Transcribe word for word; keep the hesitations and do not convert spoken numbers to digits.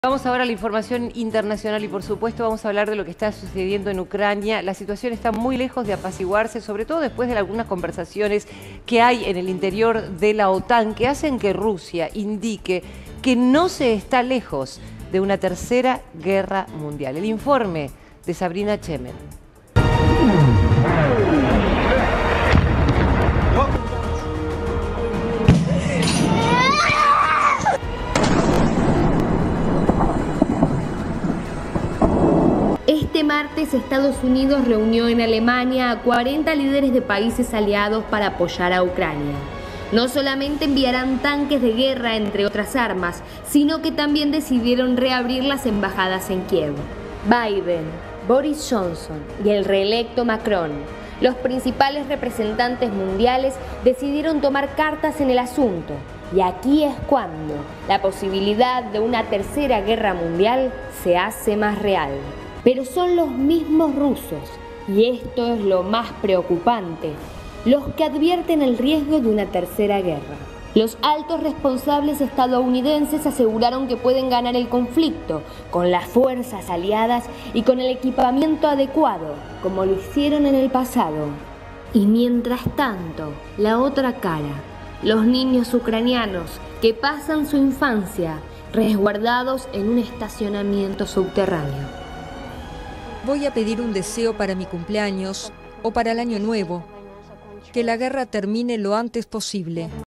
Vamos ahora a la información internacional y por supuesto vamos a hablar de lo que está sucediendo en Ucrania. La situación está muy lejos de apaciguarse, sobre todo después de algunas conversaciones que hay en el interior de la OTAN que hacen que Rusia indique que no se está lejos de una tercera guerra mundial. El informe de Sabrina Chemen. Este martes Estados Unidos reunió en Alemania a cuarenta líderes de países aliados para apoyar a Ucrania. No solamente enviarán tanques de guerra, entre otras armas, sino que también decidieron reabrir las embajadas en Kiev. Biden, Boris Johnson y el reelecto Macron, los principales representantes mundiales, decidieron tomar cartas en el asunto. Y aquí es cuando la posibilidad de una tercera guerra mundial se hace más real. Pero son los mismos rusos, y esto es lo más preocupante, los que advierten el riesgo de una tercera guerra. Los altos responsables estadounidenses aseguraron que pueden ganar el conflicto con las fuerzas aliadas y con el equipamiento adecuado, como lo hicieron en el pasado. Y mientras tanto, la otra cara, los niños ucranianos que pasan su infancia resguardados en un estacionamiento subterráneo. Voy a pedir un deseo para mi cumpleaños o para el año nuevo, que la guerra termine lo antes posible.